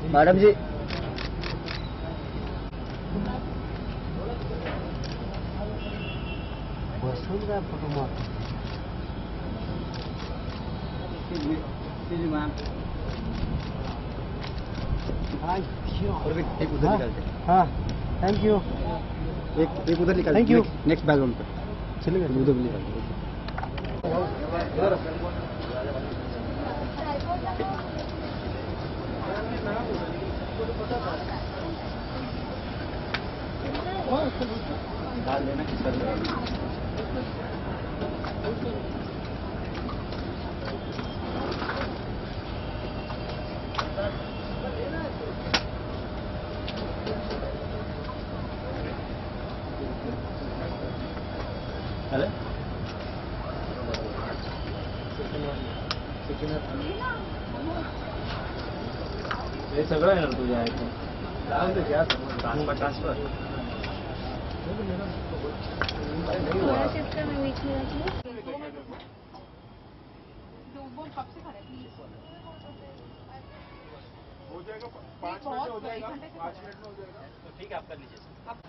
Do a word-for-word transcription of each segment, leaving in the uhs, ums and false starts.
Madam ji photo मार ma'am एक उधर निकालते हैं। हाँ थैंक यू। एक एक उधर निकालते थैंक यू। नेक्स्ट बैकग्राउंड पे चलेगा उधर भी निकालते डाल देना अरे ये सगळं आहे ना तुझ्या ट्रान्सफर ट्रान्सफर हो जाएगा पाँच मिनट में हो जाएगा पाँच मिनट में हो जाएगा तो ठीक है आप कर लीजिए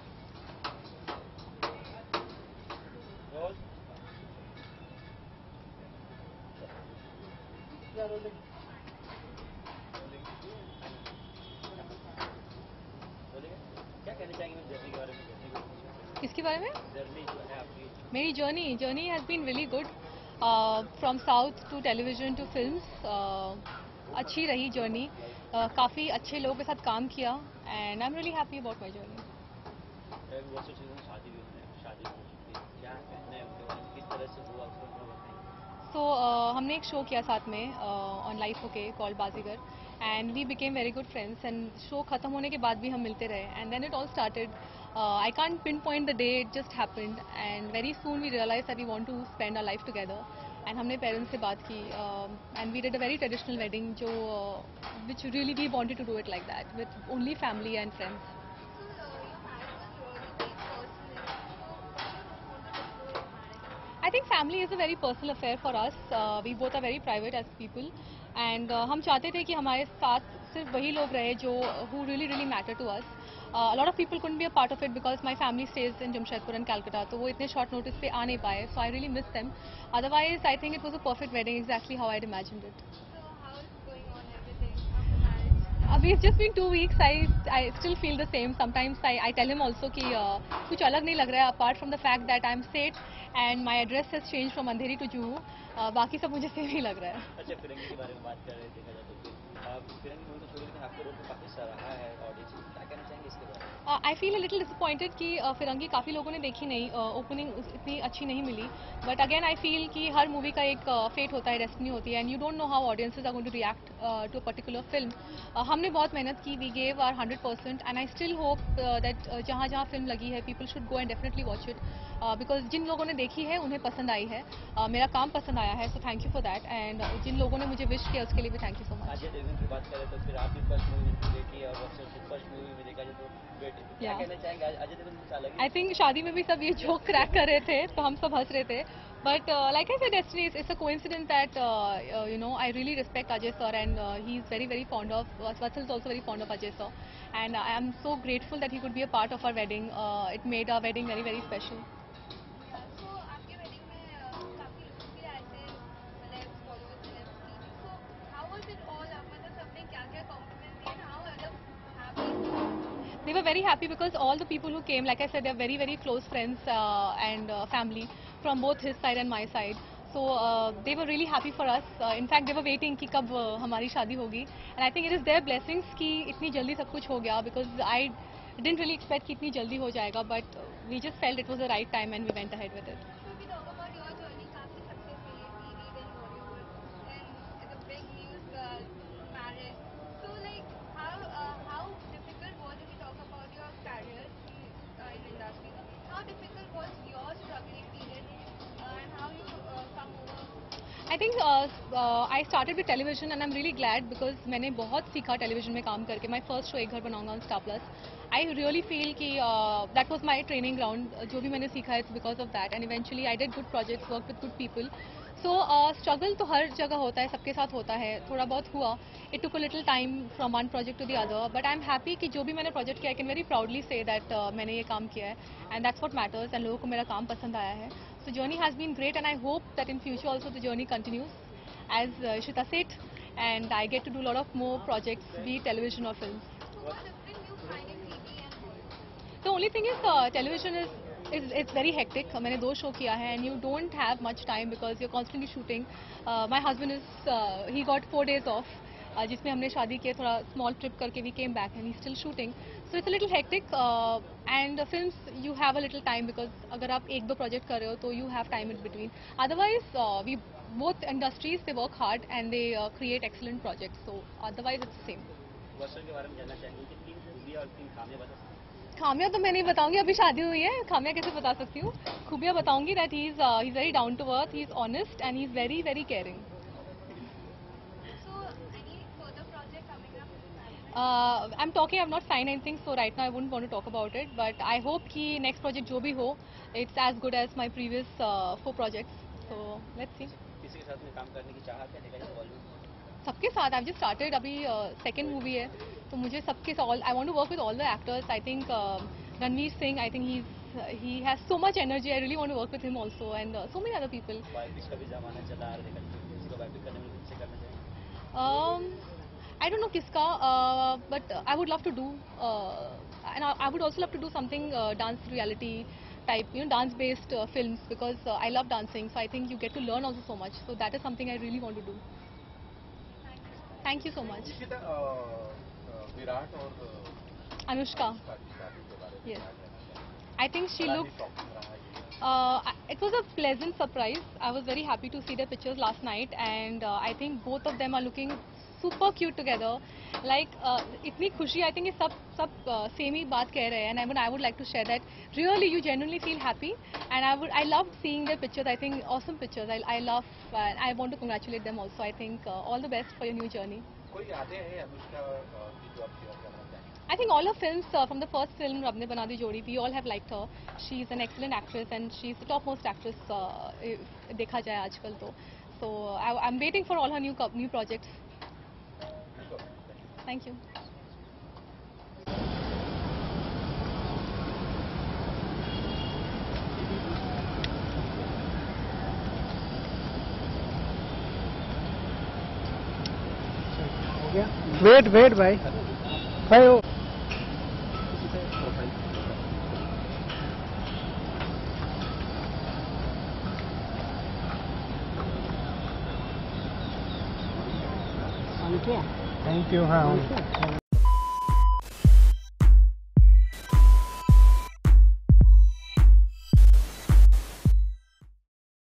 क्या कहना चाहेंगे जर्नी के बारे में? किसके बारे में? जर्नी जो है आपकी मेरी journey journey has been really good from south to television to films. अच्छी रही जर्नी। uh, काफ़ी अच्छे लोगों के साथ काम किया and I am really happy about my journey. बहुत से चीज़ों में शादी भी होती है शादी हो चुकी है क्या कहना है उनके बारे में किस तरह से हुआ उसको बताएं। सो uh, हमने एक शो किया साथ में on life okay called Baazigar and we became very good friends and show खत्म होने के बाद भी हम मिलते रहे and then it all started. I can't pinpoint the day it just happened and very soon we realize that we want to spend our life together and हमने parents से बात की and we did a very traditional wedding जो which really we wanted to do it like that with only family and friends. I think family is a very personal affair for us. Uh, we both are very private as people, and uh, हम चाहते थे कि हमारे साथ सिर्फ वही लोग रहे जो who really really matter to us. Uh, a lot of people couldn't be a part of it because my family stays in Jamshedpur and Calcutta, तो वो इतने short notice पे आ नहीं पाए. So I really miss them. Otherwise, I think it was a perfect wedding, exactly how I'd imagined it. So how is going on everything after marriage? अभी it's just been two weeks. I I still feel the same. Sometimes I I tell him also कि uh, कुछ अलग नहीं लग रहा है apart from the fact that I'm state and my address has changed from Andheri to Juhu. uh, बाकी सब मुझे सेम ही लग रहा है। अच्छा फिरंगी के बारे में बात कर रहे थे देखा जाए तो आप फिरंगी मूवी को छोड़ लेकिन आपके रोल को काफी सराहा है ऑडियंस ने क्या कहना चाहेंगे इसके बारे में? I feel a little disappointed कि uh, फिरंगी काफ़ी लोगों ने देखी नहीं, ओपनिंग uh, इतनी अच्छी नहीं मिली बट अगेन आई फील कि हर मूवी का एक फेट uh, होता है, डेस्टिनी होती है and you don't know how audiences are going to react to a particular film. हमने बहुत मेहनत की, we gave our hundred percent and I still hope that जहाँ जहाँ फिल्म लगी है people should go and definitely watch it because जिन लोगों ने देखी है उन्हें पसंद आई है, uh, मेरा काम पसंद आया है, so thank you for that and जिन लोगों ने मुझे विश किया उसके लिए भी thank you so much. Ajay Devgn की बात करें तो फिर आप भी फर्स्ट मूवी देखी और फर्स्ट मूवी में देखा जाए तो बेटे क्या कहना चाहेंगे अजय देवगन कुछ अलग? आई थिंक शादी में भी सब ये जोक क्रैक कर रहे थे तो हम सब हंस रहे थे but like I said destiny it's a coincidence that you know I really respect Ajay sir and he is very very fond of Vatsal is also very fond of Ajay sir and I am so grateful that he could be a part of our wedding. It made our wedding very very special. So आपके wedding में uh, काफी लोग भी आए थे, मतलब followers, celebrities. So how was it all? मतलब सबने क्या क्या compliments दिए? How मतलब happy? They were very happy because all the people who came, like I said, they're very very close friends uh, and uh, family from both his side and my side. So uh, they were really happy for us. Uh, in fact, they were waiting कि कब uh, हमारी शादी होगी. And I think it is their blessings कि इतनी जल्दी सब कुछ हो गया because I didn't really expect कि इतनी जल्दी हो जाएगा, but uh, we just felt it was the right time and we went ahead with it. So if we talk about your journey, काफी success milli T V, then Bollywood, then it's a big news, uh, marriage. So like how uh, how difficult was, if we talk about your career uh, in industry, so how difficult was your struggling period uh, and how you uh, come over? I think uh, uh, I started with television and I'm really glad because मैंने बहुत सीखा television में काम करके. My first show एक घर बनाऊंगा on Star Plus. I really feel कि uh, that was my training ground. जो भी मैंने सीखा है it's because of that and eventually I did good projects, worked with good people. So struggle तो हर जगह होता है, सबके साथ होता है, थोड़ा बहुत हुआ. It took a little time from one project to the other, but I am happy कि जो भी मैंने प्रोजेक्ट किया, I can very proudly say that मैंने ये काम किया है, and that's what matters, and लोगों को मेरा काम पसंद आया है. So journey has been great, and I hope that in future also the journey continues as Ishita said, and I get to do a lot of more projects, be it television or films. So what difference you find in T V and Hollywood? The only thing is uh, television is, is it's very hectic. मैंने दो show किया है and you don't have much time because you're constantly shooting. Uh, my husband is uh, he got four days off, uh, जिसमें हमने शादी किया, थोड़ा small trip करके we came back and he's still shooting. So it's a little hectic. Uh, and uh, films you have a little time because अगर आप एक दो project कर रहे हो तो you have time in between. Otherwise uh, we both industries they work hard and they uh, create excellent projects. So otherwise it's the same. वर्षा के बारे में जानना चाहेंगे कि तीन खूबियाँ और तीन खामियाँ बता सकते हैं? खामियां तो मैं नहीं बताऊंगी, अभी शादी हुई है, खामियां कैसे बता सकती हूँ. खूबियां बताऊंगी that he is he is very down to earth, he is honest and he is very very caring. So any further project coming up in the family? I am talking, I have not sign anything, so right now I wouldn't want to talk about it, but I hope कि next project जो भी हो it's as good as my previous four projects. So let's see. किसी के साथ में काम करने की चाहत है, देखा जाए बॉलीवुड में? सबके साथ आई जस्ट स्टार्टेड, अभी सेकंड मूवी है, तो मुझे सबके साथ I want to work with all the actors. I think Ranveer Singh, I think he he has so much energy. I really want to work with him also, and uh, so many other people. Biopic का भी जमाना चला आ रहा है, देखा जाए किसी को बायोपिक करने में किससे करना चाहिए? Um, I don't know किसका, uh, but I would love to do, uh, and I, I would also love to do something uh, dance reality type, you know, dance-based uh, films because uh, I love dancing. So I think you get to learn also so much. So that is something I really want to do. Thank you so much. Ishita, अ, अ, विराट और अ, Anushka. Anushka की शादी के बारे में Yes. क्या कहना चाहेंगे? I think she बड़ा ही looked. shocking रहा ये। Uh, it was a pleasant surprise. I was very happy to see their pictures last night, and uh, I think both of them are looking super cute together. Like uh, इतनी खुशी, I think ये सब सब uh, same ही बात कह रहे हैं, and I would I would like to share that. Really, you genuinely feel happy, and I would I loved seeing their pictures. I think awesome pictures. I I love. Uh, I want to congratulate them also. I think uh, all the best for your new journey. कोई यादें हैं अनुष्का अ, की जो आप share करना चाहेंगे? I think all her films uh, from the first film Rab Ne Bana Di Jodi, we all have liked her. She's an excellent actress and she's the topmost actress uh, if देखा जाए आजकल तो. So I, I'm waiting for all her new co- new projects. Thank you. हो गया. Wait wait भाई भाई वो thank you. हाँ